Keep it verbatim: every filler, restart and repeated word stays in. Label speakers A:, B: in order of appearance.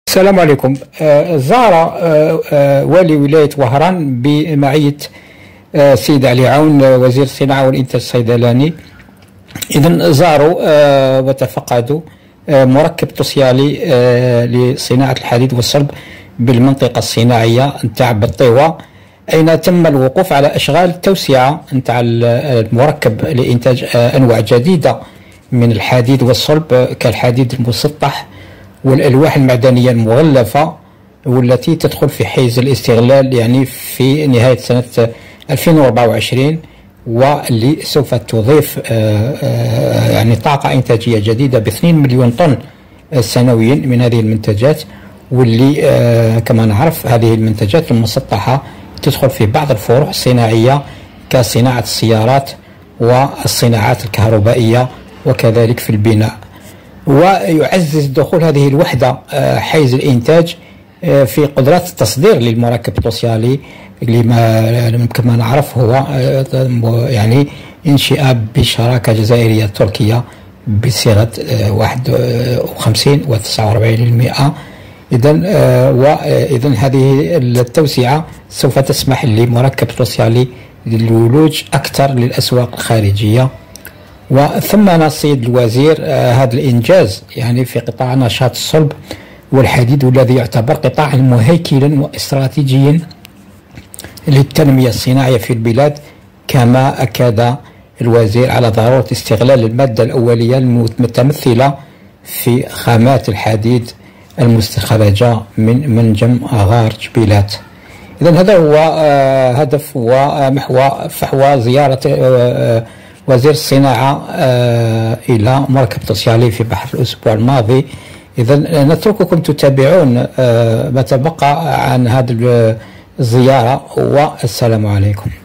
A: السلام عليكم. آه، زار آه، آه، والي ولاية وهران بمعية آه، السيد علي عون آه، وزير الصناعة والإنتاج الصيدلاني. إذن زاروا آه، وتفقدوا آه، مركب توصيالي آه، لصناعة الحديد والصلب بالمنطقة الصناعية نتاع بالطيوة، أين تم الوقوف على إشغال التوسعة نتاع المركب لإنتاج آه، أنواع جديدة من الحديد والصلب آه، كالحديد المسطح والألواح المعدنية المغلفة، والتي تدخل في حيز الاستغلال يعني في نهاية سنة ألفين وأربعة وعشرين، واللي سوف تضيف يعني طاقة إنتاجية جديدة ب اثنين مليون طن سنويا من هذه المنتجات. واللي كما نعرف هذه المنتجات المسطحة تدخل في بعض الفروع الصناعية كصناعة السيارات والصناعات الكهربائية وكذلك في البناء. ويعزز دخول هذه الوحدة حيز الإنتاج في قدرات التصدير للمركب التوصيالي، لما كما نعرف هو يعني انشئة بشراكة جزائرية تركية بصيغة واحد وخمسين وتسعة وأربعين بالمئة. إذا وإذا هذه التوسعة سوف تسمح لمركب توصيالي للولوج أكثر للأسواق الخارجية. وثمن السيد الوزير آه هذا الإنجاز يعني في قطاع نشاط الصلب والحديد، والذي يعتبر قطاعا مهيكلا واستراتيجيا للتنمية الصناعية في البلاد. كما أكد الوزير على ضرورة استغلال المادة الأولية المتمثلة في خامات الحديد المستخرجة من منجم غار جبيلات. إذن هذا هو آه هدف ومحور فحوى زيارة آه وزير الصناعة آه إلى مركب توصيالي في بحر الأسبوع الماضي. إذا نترككم تتابعون آه ما تبقى عن هذه الزيارة، والسلام عليكم.